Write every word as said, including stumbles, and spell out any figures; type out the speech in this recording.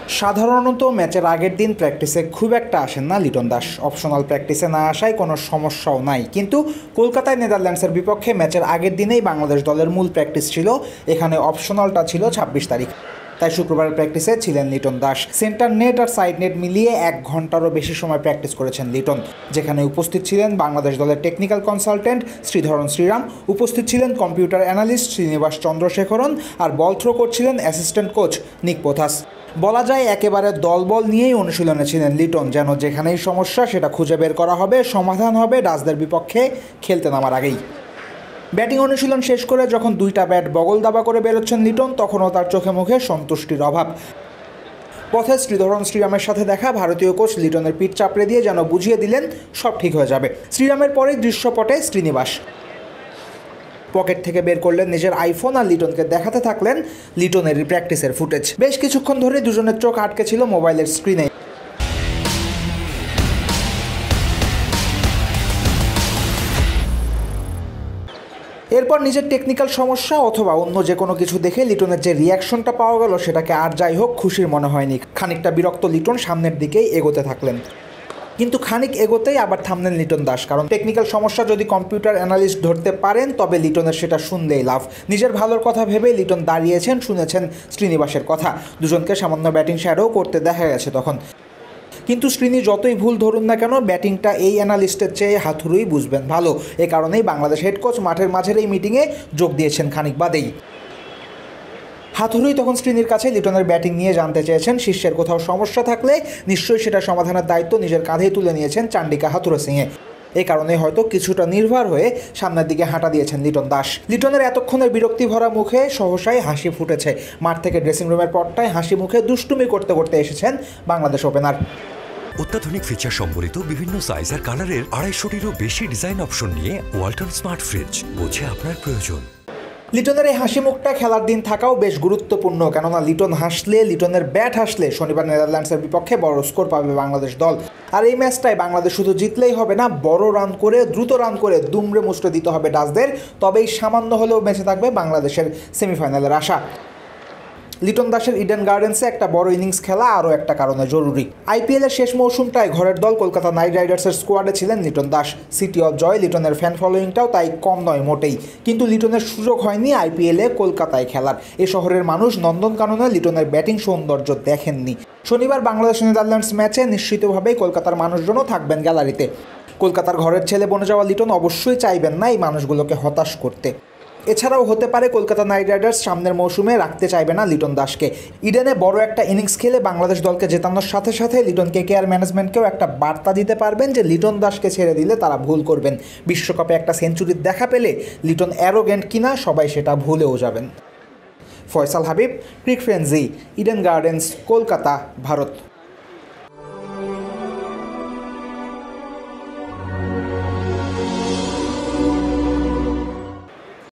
সাধারণত ম্যাচের আগের দিন প্র্যাকটিসে খুব একটা আসেন না লিটন দাস। অপশনাল প্র্যাকটিসে না আসায় কোনো সমস্যাও নাই, কিন্তু কলকাতায় নেদারল্যান্ডসের বিপক্ষে ম্যাচের আগের দিনেই বাংলাদেশ দলের মূল প্র্যাকটিস ছিল। এখানে অপশনালটা ছিল ছাব্বিশ তারিখ, তাই শুক্রবারের প্র্যাকটিসে ছিলেন লিটন দাস। সেন্টার নেট আর সাইড নেট মিলিয়ে এক ঘন্টারও বেশি সময় প্র্যাকটিস করেছেন লিটন, যেখানে উপস্থিত ছিলেন বাংলাদেশ দলের টেকনিক্যাল কনসালটেন্ট শ্রীধরন শ্রীরাম, উপস্থিত ছিলেন কম্পিউটার অ্যানালিস্ট শ্রীনিবাস চন্দ্রশেখরন, আর বল থ্রো করছিলেন অ্যাসিস্ট্যান্ট কোচ নিক পোথাস। বলা যায় একেবারে দলবল নিয়েই অনুশীলনে ছিলেন লিটন, যেন যেখানেই সমস্যা সেটা খুঁজে বের করা হবে, সমাধান হবে ডাচদের বিপক্ষে খেলতে নামার আগেই। ব্যাটিং অনুশীলন শেষ করে যখন দুইটা ব্যাট বগল দাবা করে বেরোচ্ছেন লিটন, তখনও তার চোখে মুখে সন্তুষ্টির অভাব। পথে শ্রীধরন শ্রীরামের সাথে দেখা ভারতীয় কোচ লিটনের পিঠ চাপড়ে দিয়ে যেন বুঝিয়ে দিলেন সব ঠিক হয়ে যাবে। শ্রীরামের পরেই দৃশ্যপটে শ্রীনিবাস পকেট থেকে বের করলেন নিজের আইফোন আর লিটনকে দেখাতে থাকলেন লিটনের প্র্যাকটিসের ফুটেজ। বেশ কিছুক্ষণ ধরে দুজনের চোখ আটকে ছিল মোবাইলের স্ক্রিনে। এরপর নিজের টেকনিক্যাল সমস্যা অথবা অন্য যে কোনো কিছু দেখে লিটনের যে রিয়াকশনটা পাওয়া গেল সেটাকে আর যাই হোক খুশির মনে হয়নি। খানিকটা বিরক্ত লিটন সামনের দিকেই এগোতে থাকলেন, কিন্তু খানিক এগোতেই আবার থামলেন লিটন দাস, কারণ টেকনিক্যাল সমস্যা যদি কম্পিউটার অ্যানালিস্ট ধরতে পারেন তবে লিটনের সেটা শুনলেই লাভ। নিজের ভালোর কথা ভেবে লিটন দাঁড়িয়েছেন, শুনেছেন শ্রীনিবাসের কথা। দুজনকে সামান্য ব্যাটিং শ্যাডো করতে দেখা গেছে তখন, কিন্তু শ্রীনি যতই ভুল ধরুন না কেন ব্যাটিংটা এই অ্যানালিস্টের চেয়ে হাতুড়েই বুঝবেন ভালো। এ কারণেই বাংলাদেশ হেড কোচ মাঠের মাঝের এই মিটিংয়ে যোগ দিয়েছেন খানিক বাদেই। হাতুড়ি তখন শ্রীনির কাছে লিটনের ব্যাটিং নিয়ে জানতে চেয়েছেন। শিষ্যের কোথাও সমস্যা থাকলে নিশ্চয়ই সেটা সমাধানের দায়িত্ব নিজের কাঁধেই তুলে নিয়েছেন চান্ডিকা হাতুড়ে সিংয়ে। এই কারণে হয়তো কিছুটা নির্ভর হয়ে সামনের দিকে হাঁটা দিয়েছেন লিটন দাস। লিটনের এতক্ষণের বিরক্তি ভরা মুখে সহসাই হাসি ফুটেছে। মাঠ থেকে ড্রেসিং রুমের পরটায় হাসি মুখে দুষ্টুমি করতে করতে এসেছেন বাংলাদেশ ওপেনার। অত্যাধুনিক ফিচার সম্বলিত বিভিন্ন সাইজ আর কালারের আড়াইশোটিরও বেশি ডিজাইন অপশন নিয়ে ওয়ালটন স্মার্ট ফ্রিজ, বোঝে আপনার প্রয়োজন। লিটনের এই হাসি মুখটা খেলার দিন থাকাও বেশ গুরুত্বপূর্ণ, কেননা লিটন হাসলে, লিটনের ব্যাট হাসলে শনিবার নেদারল্যান্ডসের বিপক্ষে বড় স্কোর পাবে বাংলাদেশ দল। আর এই ম্যাচটায় বাংলাদেশ শুধু জিতলেই হবে না, বড় রান করে, দ্রুত রান করে দুমড়ে মুচড়ে দিতে হবে ডাচদের, তবেই সামান্য হলেও বেঁচে থাকবে বাংলাদেশের সেমিফাইনালের আশা। লিটন দাসের ইডেন গার্ডেন্সে একটা বড় ইনিংস খেলা আরও একটা কারণে জরুরি। আইপিএলের শেষ মৌসুমটায় ঘরের দল কলকাতা নাইট রাইডার্সের স্কোয়াডে ছিলেন Liton Das. City of joy, লিটনের ফ্যান ফলোয়িংটাও তাই কম নয় মোটেই। কিন্তু লিটনের সুযোগ হয়নি আইপিএলে কলকাতায় খেলার। এ শহরের মানুষ নন্দনকাননে লিটনের ব্যাটিং সৌন্দর্য দেখেননি। শনিবার বাংলাদেশ নেদারল্যান্ডস ম্যাচে নিশ্চিতভাবেই কলকাতার মানুষজনও থাকবেন গ্যালারিতে। কলকাতার ঘরের ছেলে বনে যাওয়া লিটন অবশ্যই চাইবেন না এই মানুষগুলোকে হতাশ করতে। এছাড়াও হতে পারে কলকাতা নাইট রাইডার্স সামনের মৌসুমে রাখতে চাইবে না লিটন দাসকে। ইডেনে বড় একটা ইনিংস খেলে বাংলাদেশ দলকে জেতানোর সাথে সাথে লিটন কেকেআর ম্যানেজমেন্টকেও একটা বার্তা দিতে পারবেন যে লিটন দাসকে ছেড়ে দিলে তারা ভুল করবেন। বিশ্বকাপে একটা সেঞ্চুরির দেখা পেলে লিটন অ্যারোগেন্ট কিনা সবাই সেটা ভুলেও যাবেন। Faisal Habib, Cricfrenzy, Eden Gardens, Kolkata, Bharat.